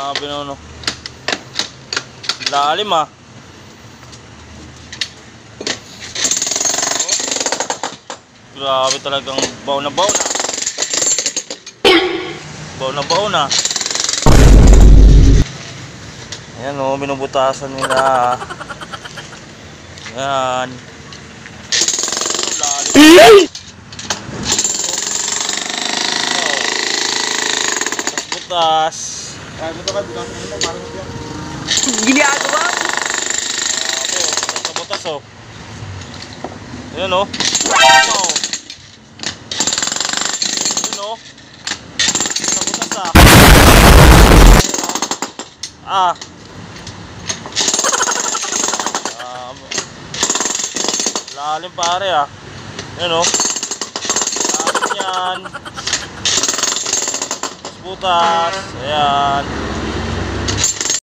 Grabe no. Lalim ah. Grabe talagang baw na baw na. Baw na baw na. Ayan o, binubutasan nila. Ayan. Lalim. Butas. Ginagawa mo. Butas o. Ayan o. Ayan o. Butas ah. Ah. Lalim pare ah. Ayan o. Lalim yan. Butas. Ayan.